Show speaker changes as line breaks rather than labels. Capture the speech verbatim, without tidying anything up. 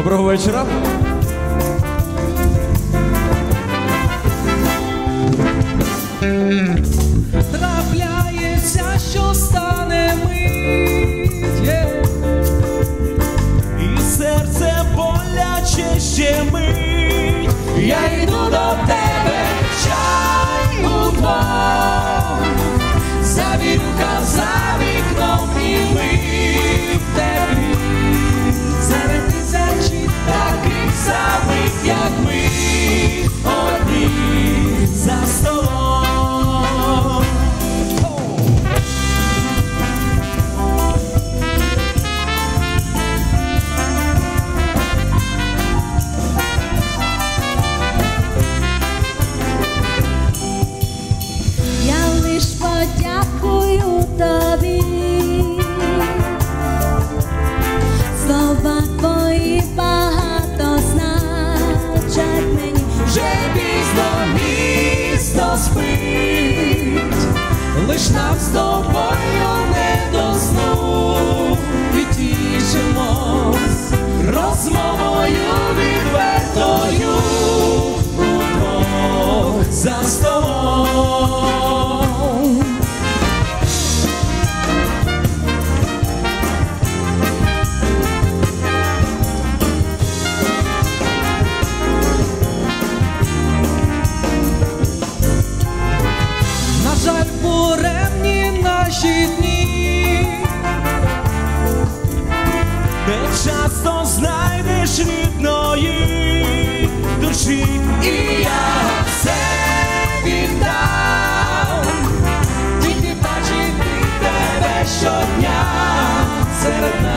Доброго вечора.
Трапляється, що стане мить, yeah.
І серце боляче щемить.
Я йду до тебе, чай удвох, завірюха за вікном і ми в теплі, серед тисячі таких самих, як ми, одні за столом.
Подякую тобі, слова твої багато значать мені.
Вже пізно місто спить, лиш нам з тобою не до сну. Відтішимось розмовою відвертою удвох за столом. На жаль, буремні наші дні,
Не часто знайдеш рідної душі.
і я все віддам, тільки бачити тебе щодня серед нас.